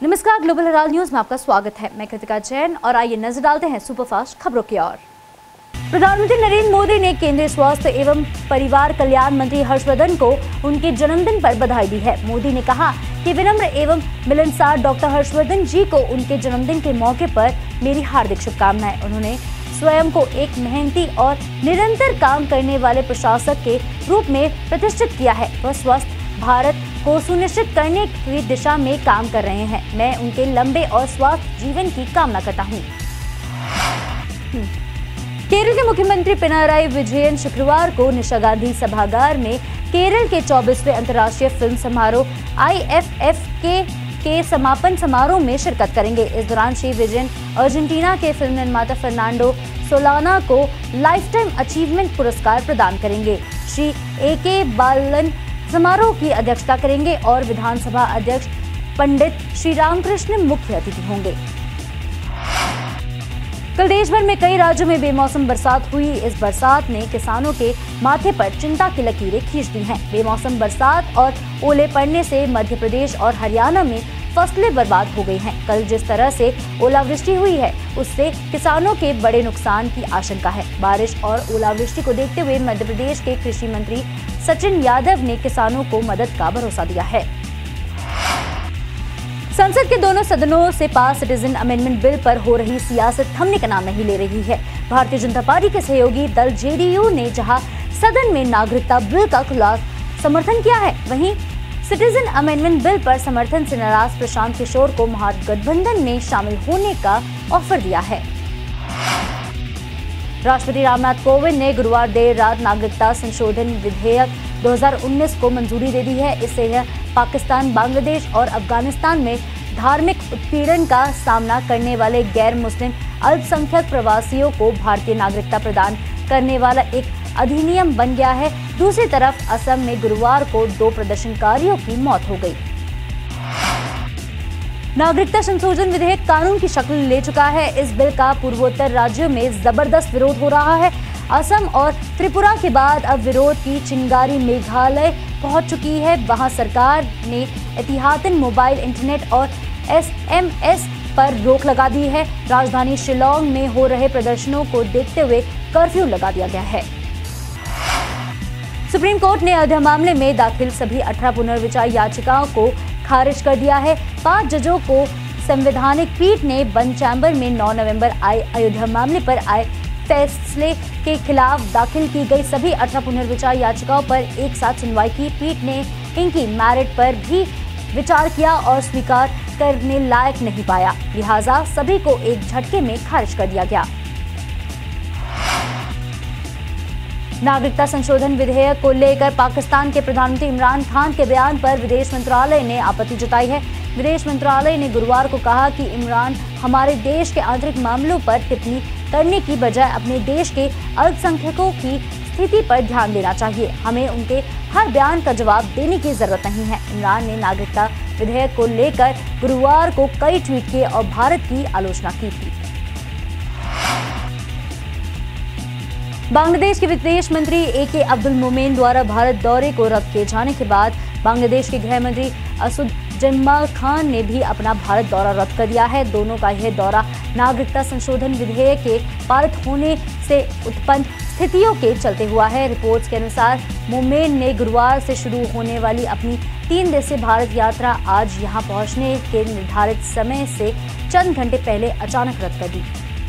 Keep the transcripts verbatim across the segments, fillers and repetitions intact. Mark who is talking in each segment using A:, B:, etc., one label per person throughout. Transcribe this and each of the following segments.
A: नमस्कार, global Herald news में आपका स्वागत है। मैं कृतिका जैन और आइए नजर डालते हैं सुपरफास्ट खबरों की ओर। प्रधानमंत्री नरेंद्र मोदी ने केंद्रीय स्वास्थ्य एवं परिवार कल्याण मंत्री हर्षवर्धन को उनके जन्मदिन पर बधाई दी है। मोदी ने कहा कि विनम्र एवं मिलनसार डॉक्टर हर्षवर्धन जी को उनके जन्मदिन के मौके पर मेरी हार्दिक शुभकामनाएं। उन्होंने स्वयं को एक मेहनती और निरंतर काम करने वाले प्रशासक के रूप में प्रतिष्ठित किया है। वह स्वस्थ भारत को सुनिश्चित करने की दिशा में काम कर रहे हैं। मैं उनके लंबे और स्वस्थ जीवन की कामना करता हूँ। केरल के मुख्यमंत्री पिनाराई विजयन शुक्रवार को निशा गांधी सभागार में केरल के चौबीसवें अंतर्राष्ट्रीय फिल्म समारोह आई एफ एफ के के समापन समारोह में शिरकत करेंगे। इस दौरान श्री विजयन अर्जेंटीना के फिल्म निर्माता फर्नांडो सोलाना को लाइफ टाइम अचीवमेंट पुरस्कार प्रदान करेंगे। श्री ए के बालन समारोह की अध्यक्षता करेंगे और विधानसभा अध्यक्ष पंडित श्री रामकृष्ण मुख्य अतिथि होंगे। कल देश भर में कई राज्यों में बेमौसम बरसात हुई। इस बरसात ने किसानों के माथे पर चिंता की लकीरें खींच दी हैं। बेमौसम बरसात और ओले पड़ने से मध्य प्रदेश और हरियाणा में फसलें बर्बाद हो गई हैं। कल जिस तरह से ओलावृष्टि हुई है उससे किसानों के बड़े नुकसान की आशंका है। बारिश और ओलावृष्टि को देखते हुए मध्य प्रदेश के कृषि मंत्री सचिन यादव ने किसानों को मदद का भरोसा दिया है। संसद के दोनों सदनों से पास सिटीजन अमेंडमेंट बिल पर हो रही सियासत थमने का नाम नहीं ले रही है। भारतीय जनता पार्टी के सहयोगी दल जे डी यू ने जहां सदन में नागरिकता बिल का खुला समर्थन किया है, वहीं सिटीजन अमेंडमेंट बिल पर समर्थन से नाराज प्रशांत किशोर को महागठबंधन में शामिल होने का ऑफर दिया है। राष्ट्रपति रामनाथ कोविंद ने गुरुवार देर रात नागरिकता संशोधन विधेयक दो हज़ार उन्नीस को मंजूरी दे दी है। इससे यह पाकिस्तान, बांग्लादेश और अफगानिस्तान में धार्मिक उत्पीड़न का सामना करने वाले गैर मुस्लिम अल्पसंख्यक प्रवासियों को भारतीय नागरिकता प्रदान करने वाला एक अधिनियम बन गया है। दूसरी तरफ असम में गुरुवार को दो प्रदर्शनकारियों की मौत हो गई। नागरिकता संशोधन विधेयक कानून की शक्ल ले चुका है। इस बिल का पूर्वोत्तर राज्यों में जबरदस्त विरोध हो रहा है। असम और त्रिपुरा के बाद अब विरोध की चिंगारी मेघालय पहुंच चुकी है। वहां सरकार ने एहतियातन मोबाइल इंटरनेट और एस एम एस पर रोक लगा दी है। राजधानी शिलोंग में हो रहे प्रदर्शनों को देखते हुए कर्फ्यू लगा दिया गया है। सुप्रीम कोर्ट ने अयोध्या मामले में दाखिल सभी अठारह पुनर्विचार याचिकाओं को खारिज कर दिया है। पांच जजों को संवैधानिक पीठ ने बंद चैम्बर में नौ नवंबर आए अयोध्या मामले पर आए फैसले के खिलाफ दाखिल की गई सभी अठारह पुनर्विचार याचिकाओं पर एक साथ सुनवाई की। पीठ ने इनकी मेरिट पर भी विचार किया और स्वीकार करने लायक नहीं पाया, लिहाजा सभी को एक झटके में खारिज कर दिया गया। नागरिकता संशोधन विधेयक को लेकर पाकिस्तान के प्रधानमंत्री इमरान खान के बयान पर विदेश मंत्रालय ने आपत्ति जताई है। विदेश मंत्रालय ने गुरुवार को कहा कि इमरान हमारे देश के आंतरिक मामलों पर टिप्पणी करने की बजाय अपने देश के अल्पसंख्यकों की स्थिति पर ध्यान देना चाहिए। हमें उनके हर बयान का जवाब देने की जरूरत नहीं है। इमरान ने नागरिकता विधेयक को लेकर गुरुवार को कई ट्वीट किए और भारत की आलोचना की थी। बांग्लादेश के विदेश मंत्री ए के अब्दुल मोमेन द्वारा भारत दौरे को रद्द किए जाने के बाद बांग्लादेश के गृह मंत्री असुद जमाल खान ने भी अपना भारत दौरा रद्द कर दिया है। दोनों का यह दौरा नागरिकता संशोधन विधेयक के पारित होने से उत्पन्न स्थितियों के चलते हुआ है। रिपोर्ट्स के अनुसार मोमेन ने गुरुवार से शुरू होने वाली अपनी तीन दिवसीय भारत यात्रा आज यहां पहुंचने के निर्धारित समय से चंद घंटे पहले अचानक रद्द कर दी।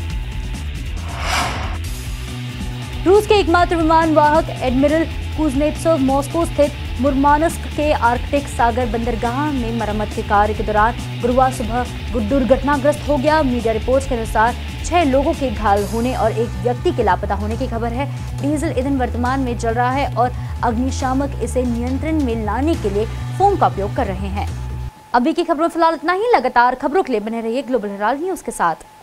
A: रूस के एकमात्र विमान वाहक एडमिरल कुजनेत्सोव मॉस्को स्थित मुरमानस्क के आर्कटिक सागर बंदरगाह में मरम्मत के कार्य के दौरान गुरुवार सुबह दुर्घटनाग्रस्त हो गया। मीडिया रिपोर्ट्स के अनुसार छह लोगों के घायल होने और एक व्यक्ति के लापता होने की खबर है। डीजल ईंधन वर्तमान में जल रहा है और अग्निशामक इसे नियंत्रण में लाने के लिए फोम का उपयोग कर रहे हैं। अभी की खबरों फिलहाल इतना ही। लगातार खबरों के लिए बने रहिए ग्लोबल हेराल्ड न्यूज के साथ।